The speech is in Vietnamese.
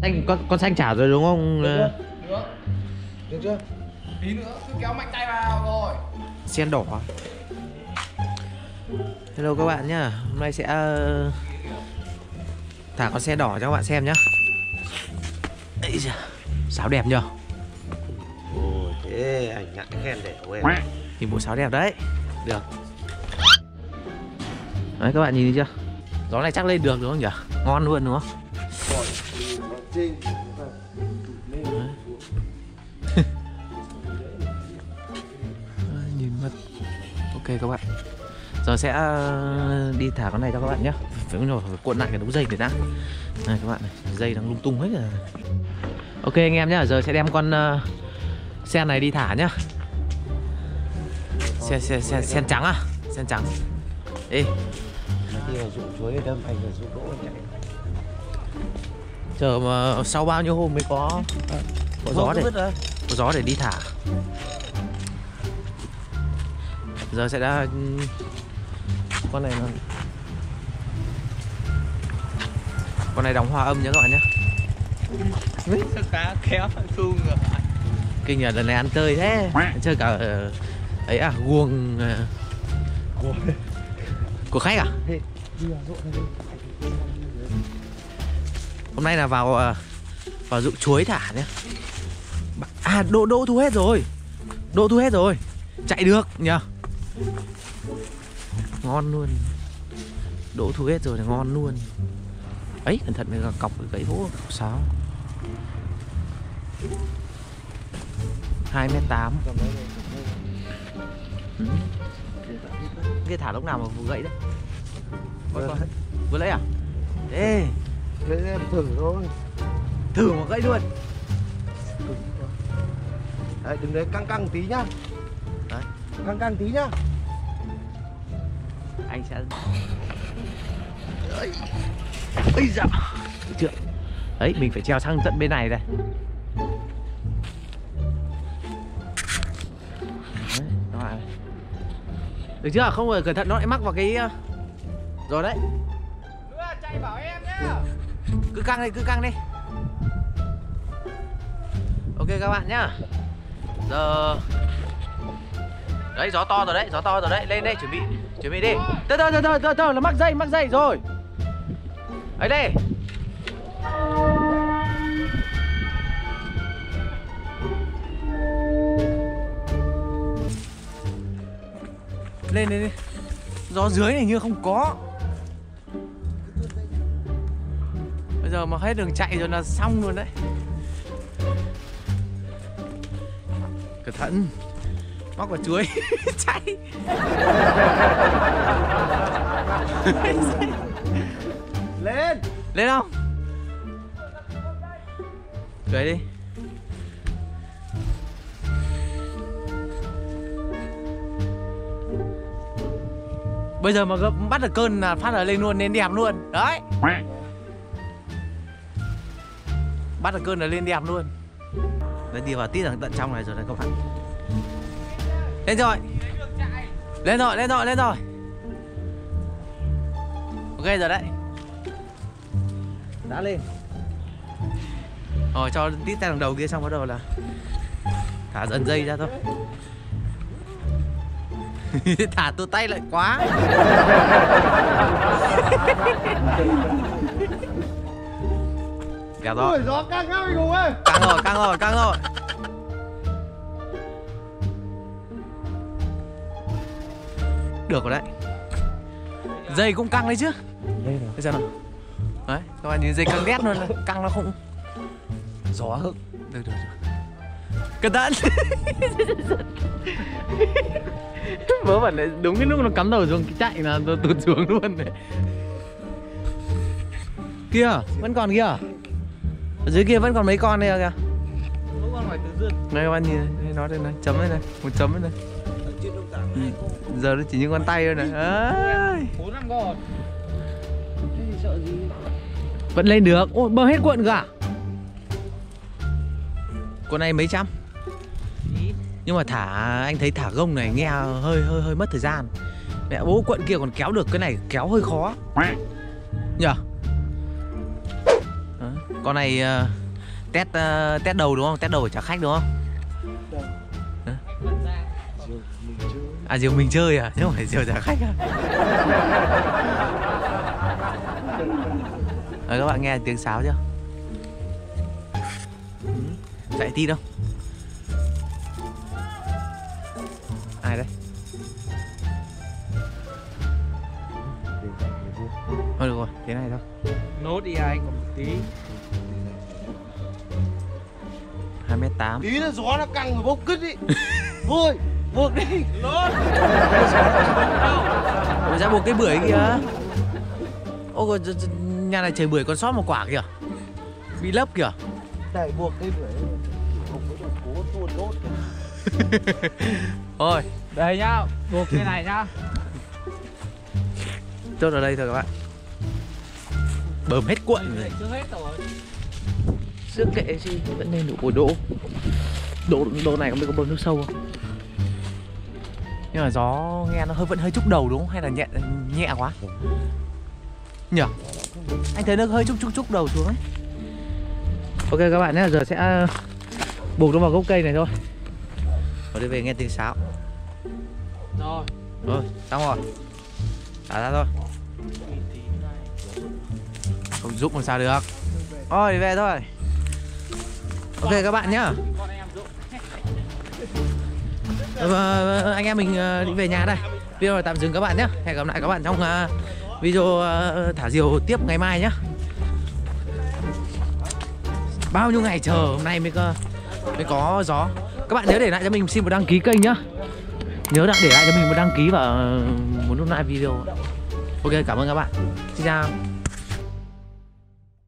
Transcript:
Xanh con xanh trả rồi đúng không? Được chưa? Tí nữa cứ kéo mạnh tay vào rồi. Sen đỏ. Hello các bạn nhá. Hôm nay sẽ thả con xe đỏ cho các bạn xem nhá. Đấy da, sáo đẹp nhờ. Ồ, thế anh nhận khen để của em. Thì bộ sáo đẹp đấy. Được. Đấy các bạn nhìn thấy chưa? Gió này chắc lên được đúng không nhỉ? Ngon luôn đúng không? Nhìn mất. Ok các bạn. Giờ sẽ đi thả con này cho các bạn nhé. Phải cuộn lại cái đống dây này đã. Này các bạn này, dây đang lung tung hết rồi. Ok anh em nhá, giờ sẽ đem con sen này đi thả nhá. Sen trắng à? Sen trắng. Ê. Khi mà dụng chuối đâm anh là dụng đỗ chạy. Chờ mà sau bao nhiêu hôm mới có gió để đi thả. Giờ sẽ đã con này đóng hòa âm nhé các bạn nhé. Cá kéo thun rồi. Kinh nhờ, lần này ăn chơi thế. Chơi cả ấy à, guồng của khách à? Hôm nay là vào dụng chuối thả nhé. À, Đỗ thu hết rồi. Đỗ thu hết rồi. Chạy được nhờ. Ngon luôn. Đỗ thu hết rồi là ngon luôn. Ấy, cẩn thận là cọc gãy gỗ sáo. 2m8. Cái thả lúc nào mà vừa gãy đấy? Vừa lấy à? Ê, Thế em thử thôi. thử mà gãy luôn. Đấy, đừng đấy, căng tí nhá. Đấy. Căng tí nhá. Anh sẽ... Ây dạ. Được chưa? Đấy, mình phải treo sang tận bên này đây. Đấy, đó lại. Được chưa? Không phải cẩn thận nó lại mắc vào cái... Rồi đấy. Chạy bảo em nhá. Cứ căng đi. Ok các bạn nhá. Giờ... Đấy, gió to rồi đấy, lên đây, chuẩn bị đi. Từ từ, là mắc dây rồi. Ấy đây. Lên đi. Gió dưới này như không có. Bây giờ mà hết đường chạy rồi là xong luôn đấy. Cẩn thận. Móc vào chuối. Chạy. Lên không? Cười đi. Bây giờ mà bắt được cơn là phát là lên luôn, nên đẹp luôn. Đấy. Bắt được cơn là lên đẹp luôn. Đấy, đi vào tít ở tận trong này rồi này các bạn. Lên rồi. Lên rồi. Ok rồi đấy. Đã lên. Rồi cho tít tay đằng đầu kia xong bắt đầu là thả dần dây ra thôi. Thả tụt tay lại quá. Đẹp rồi. Ôi, gió căng lắm anh Hùng ơi. Căng rồi. Được rồi đấy. Dây cũng căng đấy chứ. Đây xem nào. Đấy, các bạn nhìn dây căng đét luôn. Căng nó không. Gió hức. Được. Cẩn thận. Vớ vẩn đấy, đúng cái lúc nó cắm đầu xuống cái chạy là nó tụt xuống luôn đấy. Kia, vẫn còn kia. Ở dưới kia vẫn còn mấy con đây kìa. Lúc con ngoài tứ dương. Đây các bạn nhìn đây, nó đây này, chấm đây này, một chấm đây này. Giờ nó chỉ những con tay thôi này. 4-5 con. Thế thì sợ gì? Vẫn lên được. Ôi, bơm hết cuộn cả. Con này mấy trăm. Nhưng mà anh thấy thả gông này nghe hơi mất thời gian. Mẹ bố cuộn kia còn kéo được, cái này kéo hơi khó nhỉ. Con này test đầu đúng không? Test đầu chở khách đúng không? Hả? À diều mình chơi à? Chứ không phải diều chở khách à? Rồi các bạn nghe tiếng sáo chưa? Chạy tí đâu? Ai đấy? Thôi được rồi, thế này thôi. Nốt đi anh, còn một tí. 2m8. Tí nữa gió nó căng rồi bốc cứt đi. Thôi, buộc đi. Nốt. Ủa ra buộc cái bưởi kìa. Ô, nhà này trời bưởi còn sót một quả kìa. Bị lấp kìa. Đẩy buộc cái bưởi. Không có được cố tuôn nốt kìa. Thôi, Đây nhá, buộc cái này nhá. chốt ở đây thôi các bạn. Bơm hết cuộn rồi. Chưa hết rồi. Sức kệ gì vẫn nên đủ ổi độ này không biết có bơm nước sâu không, nhưng mà gió nghe nó vẫn hơi trúc đầu đúng không, hay là nhẹ quá nhỉ? Anh thấy nó hơi trúc đầu xuống ấy. Ok các bạn nhé, giờ sẽ buộc nó vào gốc cây này thôi. Rồi đi về nghe tiếng sáo. Rồi. Rồi xong rồi, thả ra thôi, không giúp làm sao được. Thôi đi về thôi. Ok các bạn nhá. Anh em mình đi về nhà đây. Video này tạm dừng các bạn nhé. Hẹn gặp lại các bạn trong video thả diều tiếp ngày mai nhé. Bao nhiêu ngày chờ hôm nay mới có gió. Các bạn nhớ để lại cho mình xin một đăng ký kênh nhá. Nhớ để lại cho mình một đăng ký và muốn lúc lại video. Ok, cảm ơn các bạn. Xin chào.